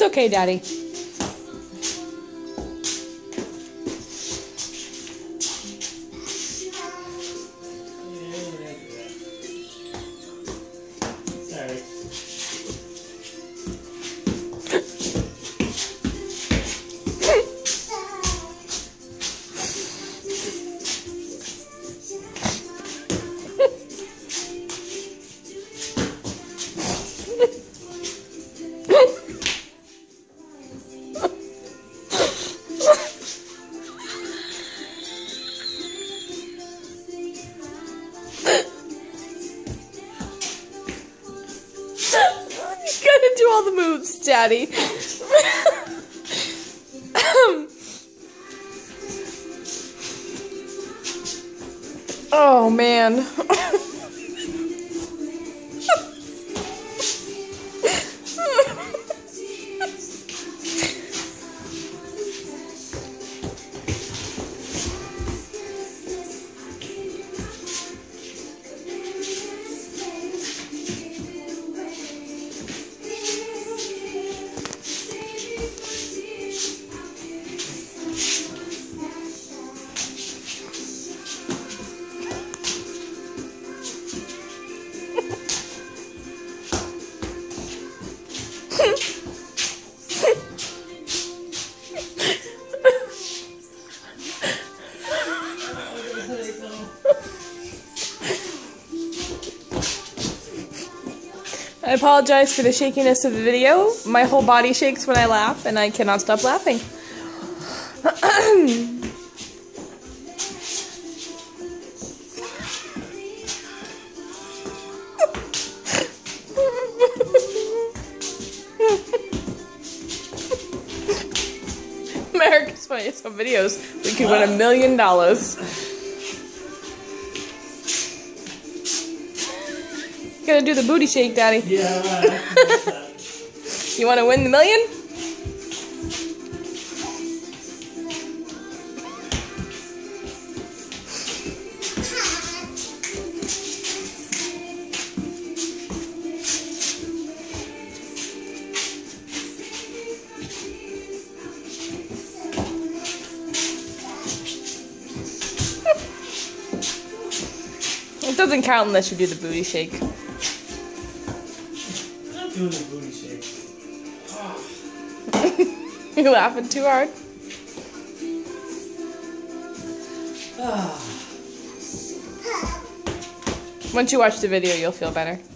It's okay, Daddy. You gotta do all the moves, Daddy. Oh, man. I apologize for the shakiness of the video. My whole body shakes when I laugh, and I cannot stop laughing. America's Funniest Home Videos. We could win $1 million. Gonna do the booty shake, Daddy. Yeah. You want to win the $1 million? It doesn't count unless you do the booty shake. I'm not doing the booty shake. Oh. You're laughing too hard. Ah. Once you watch the video, you'll feel better.